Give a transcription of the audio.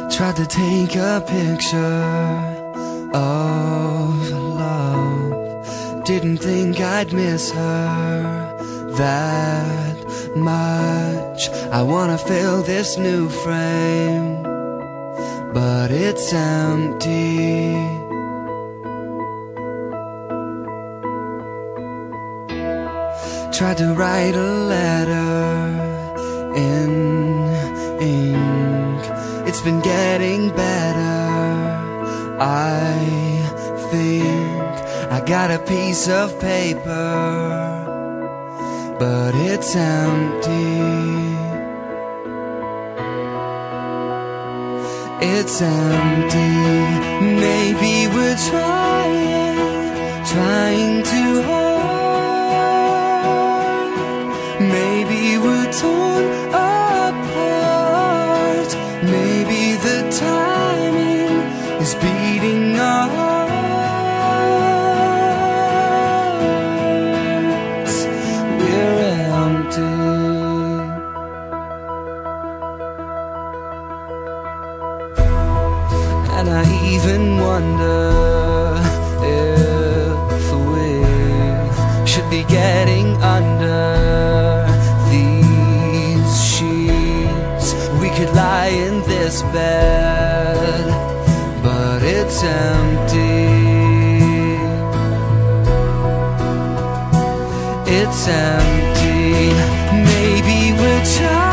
Tried to take a picture of love. Didn't think I'd miss her that much. I wanna fill this new frame, but it's empty. Tried to write a letter in ink. It's been getting better. I think I got a piece of paper, but it's empty. It's empty. Maybe we're trying too hard. Maybe we're torn apart. Maybe the timing is beating our hearts. We're empty. And I even wonder if we should be getting under these sheets. We could lie in this bed, but it's empty. It's empty. Maybe we're trying